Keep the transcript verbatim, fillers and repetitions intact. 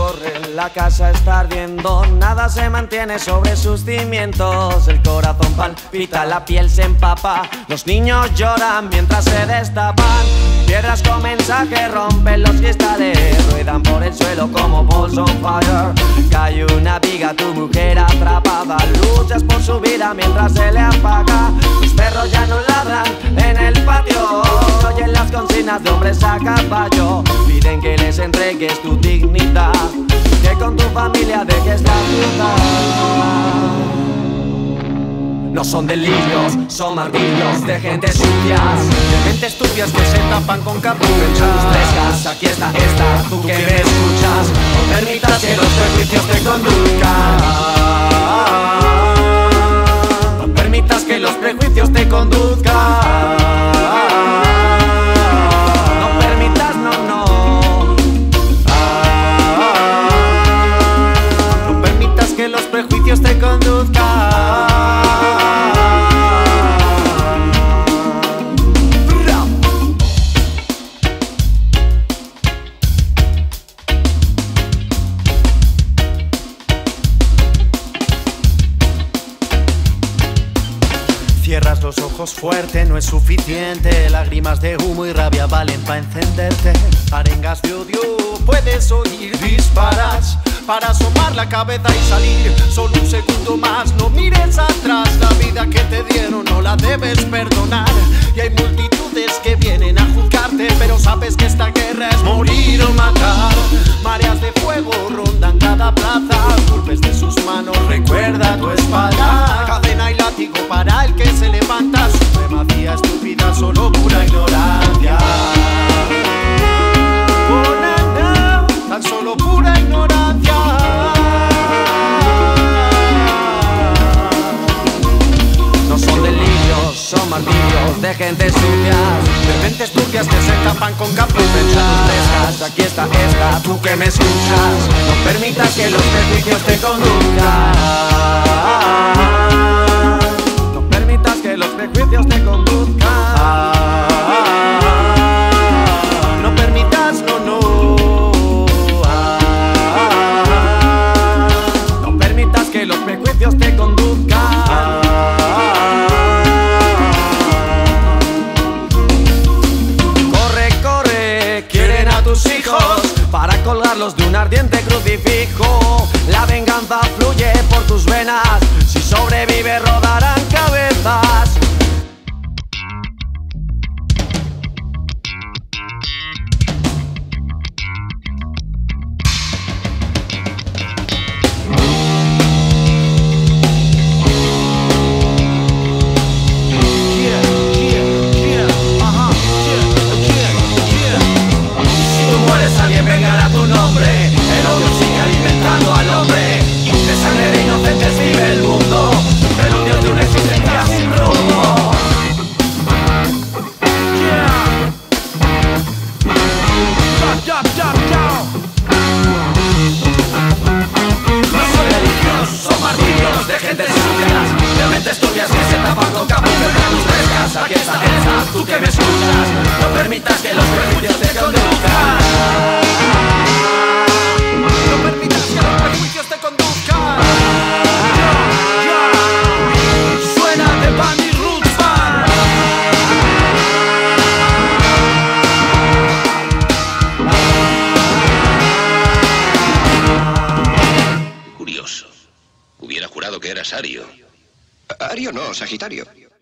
corre, la casa está ardiendo, nada se mantiene sobre sus cimientos. El corazón palpita, la piel se empapa, los niños lloran mientras se destapan. Piedras con mensaje rompen los cristales, ruedan por el suelo como balls on fire. Cae una viga, tu mujer atrapada, luchas por su vida mientras se le apaga. Tus perros ya no ladran en el patio, oyen las consignas de hombres a caballo. Piden que les entregues tu dignidad, que con tu familia dejes la ciudad. No son delirios, son martillos de gente sucias, de mentes turbias que se tapan con capuchas. Frescas, aquí está esta, tú que me escuchas. No permitas que los prejuicios te conduzcan. No permitas que los prejuicios te conduzcan. No permitas, no, no. No permitas que los prejuicios te conduzcan. Cierras los ojos fuerte, no es suficiente. Lágrimas de humo y rabia valen para encenderte. Arengas de odio puedes oír, disparas para asomar la cabeza y salir. Solo un segundo más, no mires atrás. La vida que te dieron no la debes perdonar. Y hay multitudes que vienen a juzgarte, pero sabes que esta guerra es morir o matar. Mareas de fuego rondan cada plaza, golpes de sus manos recuerda tu espalda. Cadena y látigo para el que se levanta, supremacía estúpida, solo pura ignorancia. Oh, no, no, tan solo pura ignorancia. No son delirios, son martillos de gente sucia, de mentes turbias que se tapan con capuchas. Frescas, aquí está esta, tú que me escuchas. No permitas que los prejuicios te conduzcan. No permitas que los prejuicios te conduzcan. No permitas, no, no. No permitas que los prejuicios te conduzcan. Hijos para colgarlos de un ardiente crucifijo. La venganza fluye por tus venas, si sobrevive rodarán cabezas. Aquí está esa, tú que me escuchas. No permitas que los prejuicios te conduzcan. No permitas que los prejuicios te conduzcan. Suena de Bunny Roots Band. Curioso. Hubiera jurado que eras Ario. Ario no, Sagitario.